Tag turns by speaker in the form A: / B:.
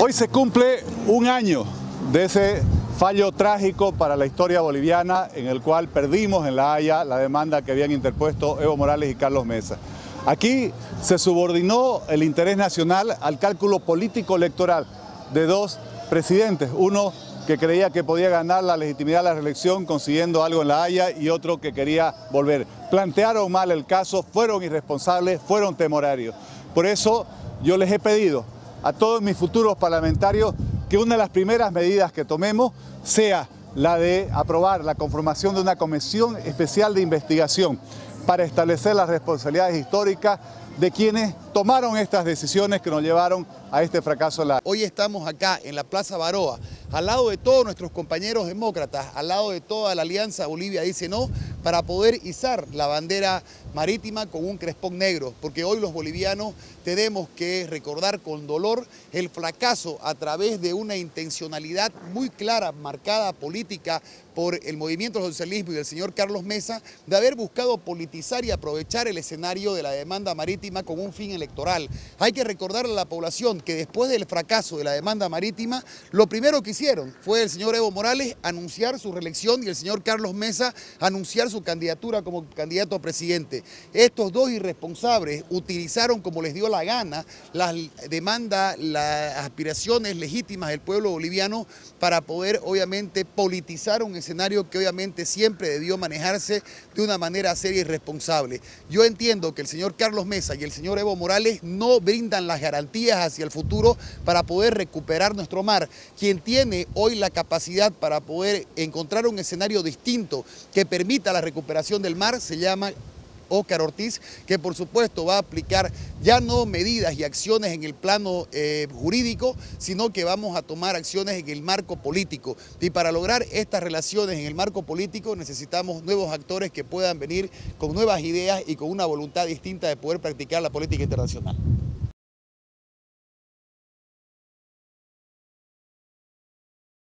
A: Hoy se cumple un año de ese fallo trágico para la historia boliviana en el cual perdimos en La Haya la demanda que habían interpuesto Evo Morales y Carlos Mesa. Aquí se subordinó el interés nacional al cálculo político-electoral de dos presidentes, uno que creía que podía ganar la legitimidad de la reelección consiguiendo algo en La Haya y otro que quería volver. Plantearon mal el caso, fueron irresponsables, fueron temorarios. Por eso yo les he pedido a todos mis futuros parlamentarios que una de las primeras medidas que tomemos sea la de aprobar la conformación de una comisión especial de investigación para establecer las responsabilidades históricas de quienes tomaron estas decisiones que nos llevaron a este fracaso.
B: Hoy estamos acá en la Plaza Baroa, al lado de todos nuestros compañeros demócratas, al lado de toda la Alianza Bolivia Dice No, para poder izar la bandera marítima con un crespón negro, porque hoy los bolivianos tenemos que recordar con dolor el fracaso a través de una intencionalidad muy clara, marcada política por el movimiento socialismo y del señor Carlos Mesa, de haber buscado politizar y aprovechar el escenario de la demanda marítima con un fin electoral. Hay que recordarle a la población que después del fracaso de la demanda marítima, lo primero que hicieron fue el señor Evo Morales anunciar su reelección y el señor Carlos Mesa anunciar su candidatura como candidato a presidente. Estos dos irresponsables utilizaron como les dio la gana las demandas, las aspiraciones legítimas del pueblo boliviano para poder obviamente politizar un escenario que obviamente siempre debió manejarse de una manera seria y responsable. Yo entiendo que el señor Carlos Mesa y el señor Evo Morales no brindan las garantías hacia el futuro para poder recuperar nuestro mar. Quien tiene hoy la capacidad para poder encontrar un escenario distinto que permita la recuperación del mar se llama Óscar Ortiz, que por supuesto va a aplicar ya no medidas y acciones en el plano jurídico, sino que vamos a tomar acciones en el marco político. Y para lograr estas relaciones en el marco político necesitamos nuevos actores que puedan venir con nuevas ideas y con una voluntad distinta de poder practicar la política internacional.